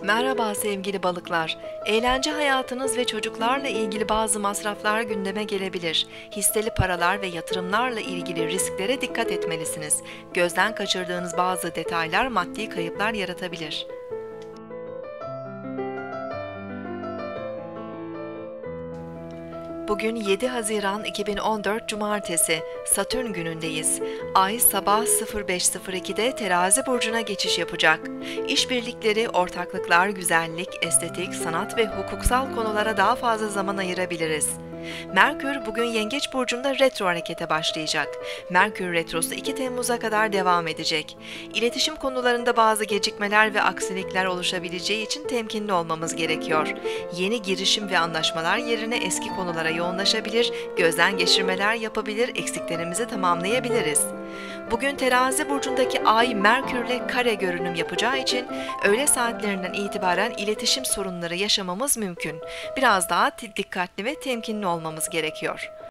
Merhaba sevgili balıklar. Eğlence hayatınız ve çocuklarla ilgili bazı masraflar gündeme gelebilir. Hisseli paralar ve yatırımlarla ilgili risklere dikkat etmelisiniz. Gözden kaçırdığınız bazı detaylar maddi kayıplar yaratabilir. Bugün 7 Haziran 2014 Cumartesi, Satürn günündeyiz. Ay sabah 05.02'de Terazi burcuna geçiş yapacak. İşbirlikleri, ortaklıklar, güzellik, estetik, sanat ve hukuksal konulara daha fazla zaman ayırabiliriz. Merkür bugün Yengeç burcunda retro harekete başlayacak. Merkür retrosu 2 Temmuz'a kadar devam edecek. İletişim konularında bazı gecikmeler ve aksilikler oluşabileceği için temkinli olmamız gerekiyor. Yeni girişim ve anlaşmalar yerine eski konulara yoğunlaşabilir, gözden geçirmeler yapabilir, eksiklerimizi tamamlayabiliriz. Bugün Terazi burcundaki Ay Merkürle kare görünüm yapacağı için öğle saatlerinden itibaren iletişim sorunları yaşamamız mümkün. Biraz daha dikkatli ve temkinli olmamız gerekiyor.